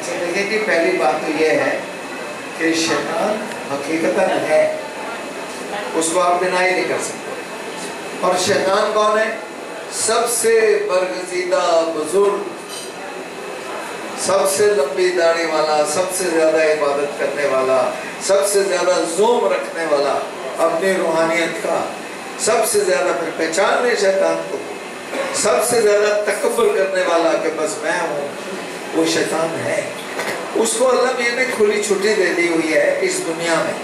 अच्छा देखिए कि पहली बात तो ये है कि शैतान हकीकतन है, उसको आप डिनाई नहीं कर सकते। और शैतान कौन है? सबसे बरगजीदा बुजुर्ग, सबसे लंबी दाढ़ी वाला, सबसे ज्यादा इबादत करने वाला, सबसे ज्यादा ज़ूम रखने वाला अपनी रूहानियत का, सबसे ज्यादा फिर पहचान ले शैतान को, सबसे ज्यादा तकब्बुर करने वाला कि बस मैं हूँ, वो शैतान है। उसको अल्लाह मियां ने खुली छुट्टी दे दी हुई है इस दुनिया में,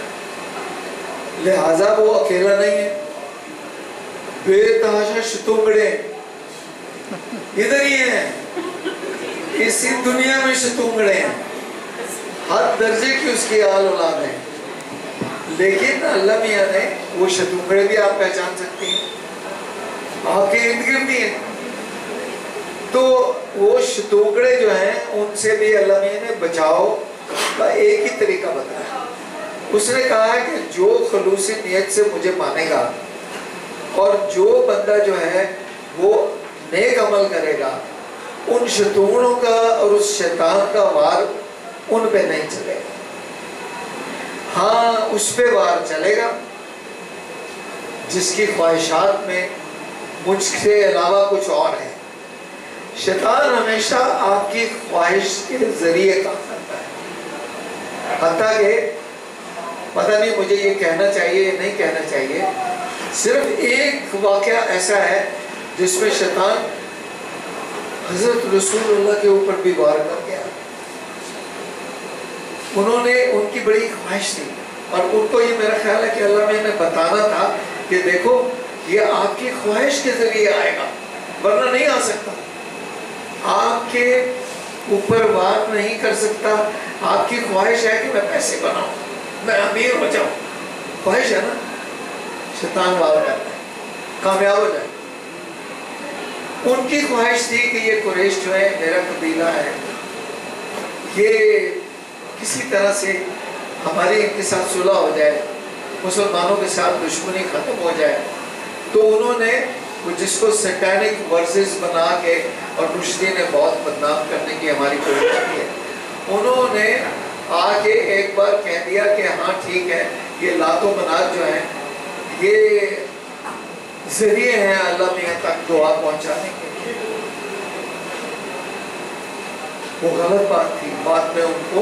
लिहाजा वो अकेला नहीं है। बेतहाशा शतूंगड़े इधर ही हैं, इसी दुनिया में शतूंगड़े हैं, हर दर्जे की उसकी आल औलाद है। लेकिन अल्लाह मियां ने वो शतूंगड़े भी आप पहचान सकती हैं, आपके इर्द गिर्द ही हैं। तो वो शतूंगड़े जो हैं उनसे भी अल्लाह मियां ने बचाव का एक ही तरीका बताया। उसने कहा है कि जो खलूसी नियत से मुझे मानेगा और जो बंदा जो है वो नेक अमल करेगा, उन शतूंगड़ों का और उस शैतान का वार उन पे नहीं चलेगा। हाँ, उस पे वार चलेगा जिसकी ख्वाहिशात में मुझसे अलावा कुछ और है। शैतान हमेशा आपकी ख्वाहिश के जरिए काम करता है। हत्ता के पता नहीं मुझे ये कहना चाहिए या नहीं कहना चाहिए, सिर्फ एक वाक़या ऐसा है जिसमें शैतान हज़रत रसूलुल्लाह के ऊपर भी वार कर गया। उन्होंने, उनकी बड़ी ख्वाहिश थी और उनको ये मेरा ख्याल है कि अल्लाह ने बताना था कि देखो ये आपकी ख्वाहिश के जरिए आएगा, वरना नहीं आ सकता। आपके ऊपर वार नहीं कर सकता। आपकी ख्वाहिश है कि मैं पैसे बनाऊं, मैं अमीर हो जाऊं, ख्वाहिश है ना। शैतान वार करता है, कामयाब हो जाए। उनकी ख्वाहिश थी कि ये कुरैश जो है, मेरा कबीला है, ये किसी तरह से हमारी इनके साथ सुलह हो जाए, मुसलमानों के साथ दुश्मनी ख़त्म हो जाए। तो उन्होंने जिसको सैटानिक वर्सेस बना के, और रुश्दी ने बहुत बदनाम करने की हमारी कोशिश की है, उन्होंने आके एक बार कह दिया कि हाँ ठीक है, ये लातो मनात जो है ये जरिए हैं अल्लाह मियां तक दुआ पहुंचाने के। वो गलत बात थी। बाद में उनको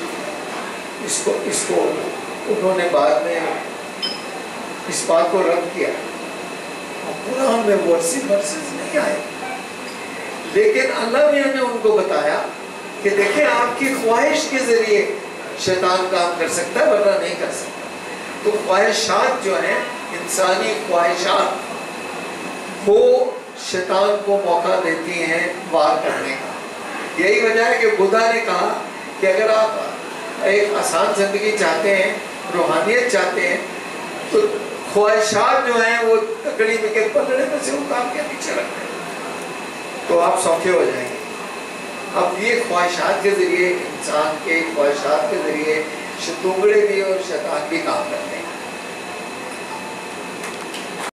इसको उन्होंने बाद में इस बात को रद्द किया। कुरान में वर्सेस नहीं आए, लेकिन अल्लाह मियां ने उनको बताया कि देखिए आपकी ख्वाहिश के जरिए शैतान काम कर सकता है, वरना नहीं कर सकता। तो ख्वाहिशात जो हैं, इंसानी ख्वाहिशात, वो शैतान को मौका देती हैं वार करने का। यही वजह है कि बुद्धा ने कहा कि अगर आप एक आसान जिंदगी चाहते हैं, रूहानियत चाहते हैं, तो ख्वाहिशात जो हैं वो तकड़ी में के पलड़े में से उतार के पीछे रख दें, तो आप सौखे हो जाएंगे। अब ये ख्वाहिशात के जरिए, इंसान के ख्वाहिशात के जरिए शतूंगड़े भी और शैतान भी काम करते हैं।